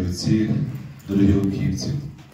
отці, дорогі луківці.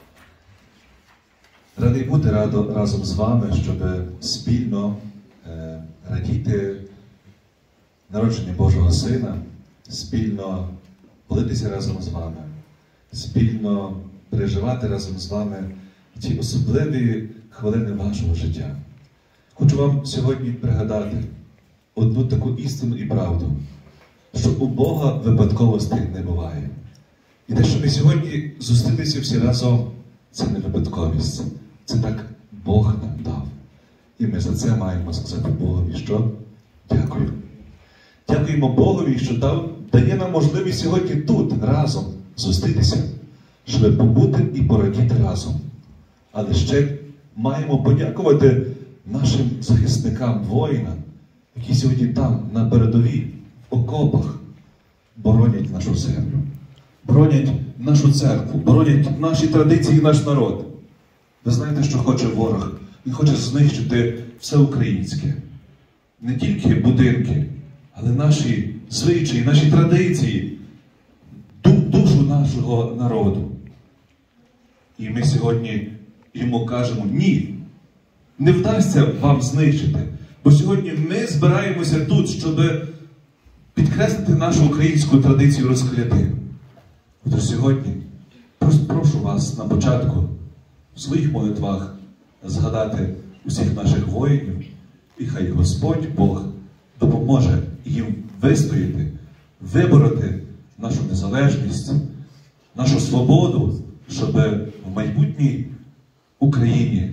Радий бути разом з вами, щоб спільно радіти народження Божого Сина, спільно молитися разом з вами, спільно переживати разом з вами ті особливі хвилини вашого життя. Хочу вам сьогодні пригадати одну таку істину і правду, що у Бога випадковостей не буває. І те, що ми сьогодні зустрілися всі разом, це не випадковість. Це так Бог нам дав. І ми за це маємо сказати Богові, що дякую. Дякуємо Богові, що дає нам можливість сьогодні тут разом зустрітися, щоб побути і порадіти разом. Але ще маємо подякувати нашим захисникам, воїнам, які сьогодні там, на передовій, в окопах, боронять нашу землю, боронять нашу церкву, боронять наші традиції і наш народ. Ви знаєте, що хоче ворог? Він хоче знищити все українське. Не тільки будинки, але наші звичаї, наші традиції, душу нашого народу. І ми сьогодні йому кажемо: ні, не вдасться вам знищити. Бо сьогодні ми збираємося тут, щоб підкреслити нашу українську традицію розкляти. Отож сьогодні прошу вас на початку в своїх молитвах згадати усіх наших воїнів, і хай Господь Бог допоможе їм вистояти, вибороти нашу незалежність, нашу свободу, щоб в майбутній Україні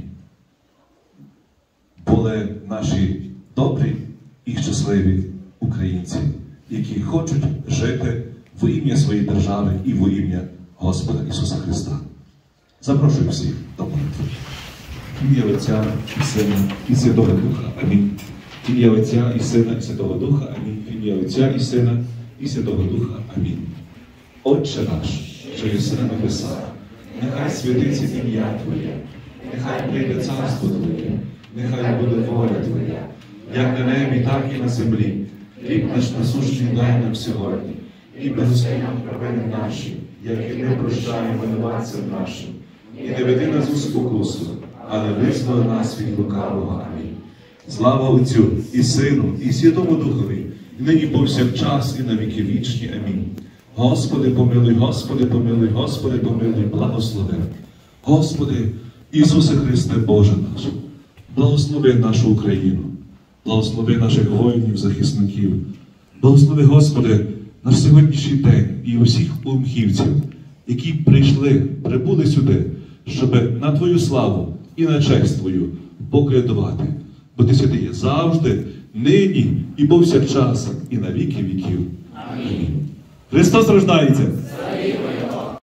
були наші добрі і щасливі українці, які хочуть жити во ім'я своєї держави і во ім'я Господа Ісуса Христа. Запрошую всіх до молитви. Ім'я Отця і Сина і Святого Духа. Амінь. Ім'я Отця і Сина і Святого Духа. Амінь. Ім'я Отця і Сина і Святого Духа. Амінь. Отче наш, що єси на небесах, нехай святиться ім'я Твоє, нехай прийде царство Твоє, нехай буде воля Твоя, як на небі, так і на землі. Хліб наш насущний дай нам сьогодні, і прости нам провини наші, як і ми прощаємо винуватцям нашим. І не веди нас у спокусу, але визволи нас від лукавого. Амінь. Слава Отцю і Сину, і Святому Духові, і нині повсякчас, і на віки вічні. Амінь. Господи, помилуй, Господи, помилуй, Господи, помилуй, благослови. Господи, Ісусе Христе, Боже наш, благослови нашу Україну, благослови наших воїнів, захисників, благослови, Господи, наш сьогоднішній день і усіх умхівців, які прибули сюди, щоб на Твою славу і на честь Твою поколядувати. Бо Ти святий є завжди, нині і повсякчас, і на віки віків. Амінь. Христос рождається!